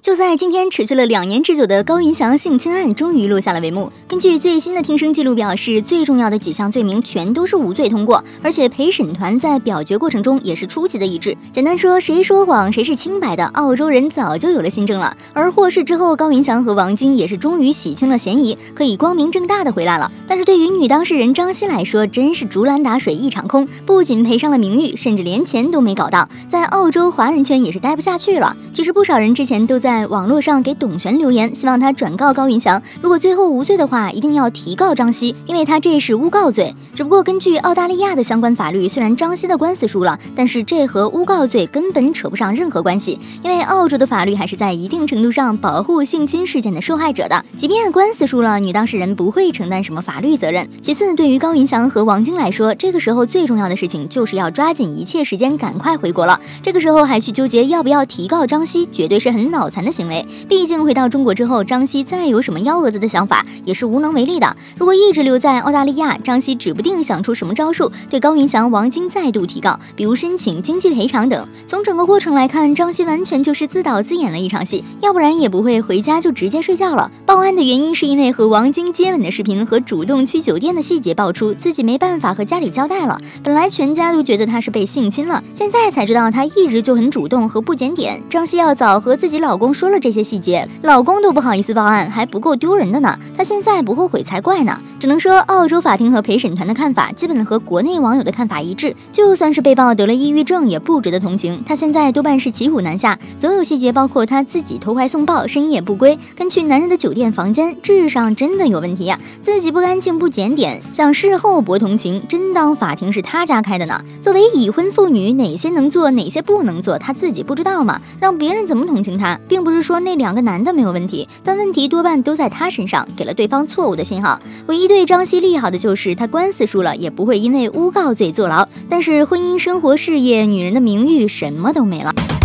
就在今天，持续了2年之久的高云翔性侵案终于落下了帷幕。根据最新的听声记录表示，最重要的几项罪名全都是无罪通过，而且陪审团在表决过程中也是出奇的一致。简单说，谁说谎谁是清白的，澳洲人早就有了心证了。而获释之后，高云翔和王晶也是终于洗清了嫌疑，可以光明正大的回来了。但是对于女当事人张希来说，真是竹篮打水一场空，不仅赔上了名誉，甚至连钱都没搞到，在澳洲华人圈也是待不下去了。其实不少人之前都在网络上给董璇留言，希望他转告高云翔，如果最后无罪的话，一定要提告张希，因为他这是诬告罪。只不过根据澳大利亚的相关法律，虽然张希的官司输了，但是这和诬告罪根本扯不上任何关系，因为澳洲的法律还是在一定程度上保护性侵事件的受害者的。即便官司输了，女当事人不会承担什么法律责任。其次，对于高云翔和王晶来说，这个时候最重要的事情就是要抓紧一切时间赶快回国了。这个时候还去纠结要不要提告张希，绝对是很脑残的行为。毕竟回到中国之后，张希再有什么幺蛾子的想法也是无能为力的。如果一直留在澳大利亚，张希指不定想出什么招数对高云翔、王晶再度提告，比如申请经济赔偿等。从整个过程来看，张希完全就是自导自演了一场戏，要不然也不会回家就直接睡觉了。报案的原因是因为和王晶接吻的视频和主动去酒店的细节爆出，自己没办法和家里交代了。本来全家都觉得他是被性侵了，现在才知道他一直就很主动和不检点。张希要早和自己老公说了这些细节，老公都不好意思报案，还不够丢人的呢。他现在不后悔才怪呢。只能说澳洲法庭和陪审团的看法基本和国内网友的看法一致，就算是被曝得了抑郁症也不值得同情，他现在多半是骑虎难下。所有细节包括他自己投怀送抱、深夜不归、跟去男人的酒店房间，智商真的有问题呀！自己不干净不检点，想事后博同情，真当法庭是他家开的呢？作为已婚妇女，哪些能做哪些不能做他自己不知道吗？让别人怎么同情他？并不是说那2个男的没有问题，但问题多半都在他身上，给了对方错误的信号。唯一对张希利好的就是他官司输了也不会因为诬告罪坐牢，但是婚姻生活事业女人的名誉什么都没了。